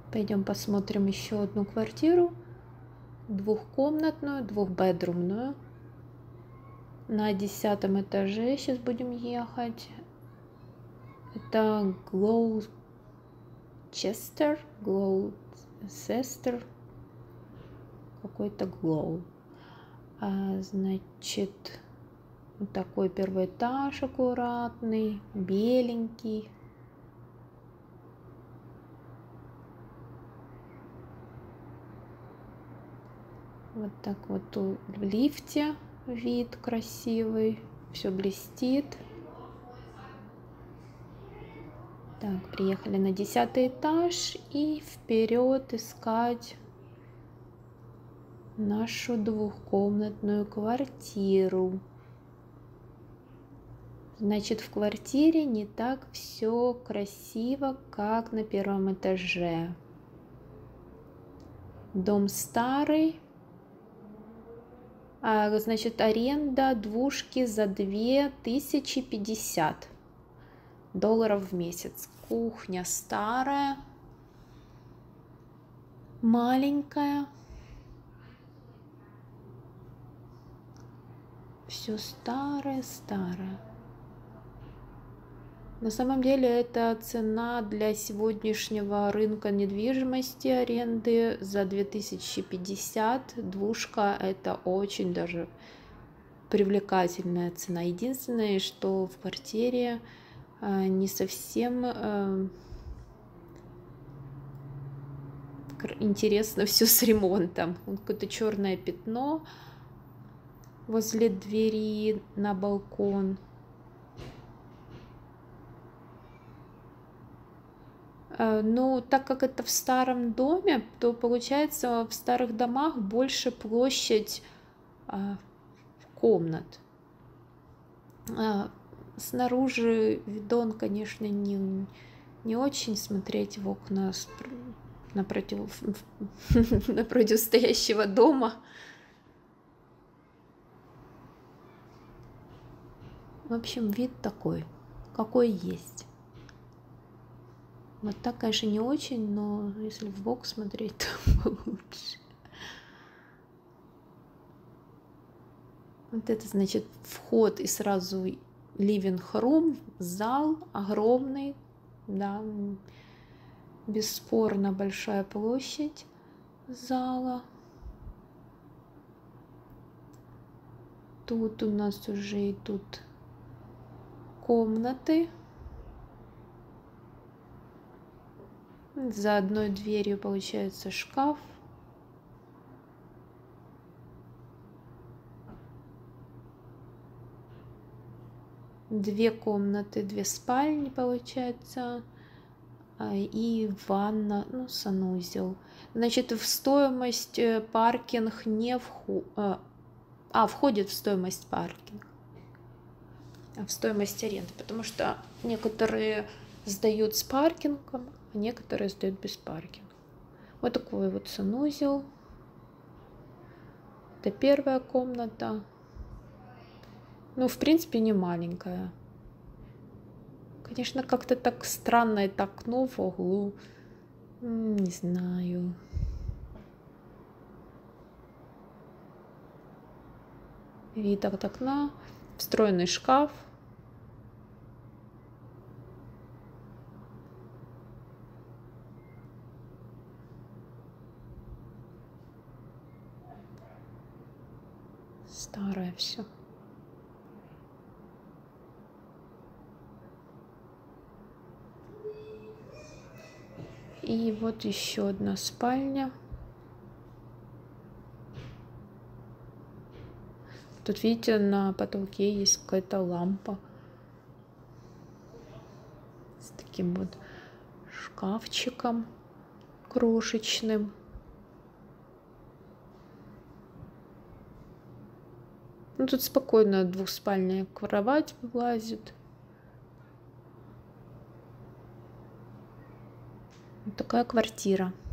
Пойдем посмотрим еще одну квартиру. Двухкомнатную, двухбедрумную. На 10-м этаже сейчас будем ехать. Это Глоучестер, какой-то Глоу. Значит, вот такой первый этаж аккуратный, беленький. Вот так вот в лифте вид красивый, все блестит. Так, приехали на 10-й этаж и вперед искать нашу двухкомнатную квартиру. Значит, в квартире не так все красиво, как на первом этаже. Дом старый. Значит, аренда двушки за $2050 в месяц. Кухня старая, маленькая. Все старое. На самом деле это цена для сегодняшнего рынка недвижимости, аренды за 2050. Двушка — это очень даже привлекательная цена. Единственное, что в квартире не совсем интересно все с ремонтом. Какое-то черное пятно возле двери на балкон. Но так как это в старом доме, то получается в старых домах больше площадь комнат. Снаружи видон, конечно, не очень смотреть в окна напротив стоящего дома. В общем, вид такой, какой есть. Вот так, конечно, не очень, но если в бок смотреть, то получше. Вот это, значит, вход и сразу living room, зал огромный, да, бесспорно большая площадь зала. Тут у нас уже идут комнаты. За одной дверью получается шкаф. Две комнаты, две спальни получается. И ванна, ну, санузел. Значит, в стоимость паркинг не входит в стоимость паркинг. В стоимость аренды, потому что некоторые сдают с паркингом, а некоторые сдают без паркинга. Вот такой вот санузел. Это первая комната. Ну, в принципе, не маленькая. Конечно, как-то так странно это окно в углу. Не знаю. Вид от окна. Встроенный шкаф. Старое все. И вот еще одна спальня. Тут, видите, на потолке есть какая-то лампа с таким вот шкафчиком крошечным. Ну, тут спокойно двухспальная кровать влазит. Вот такая квартира.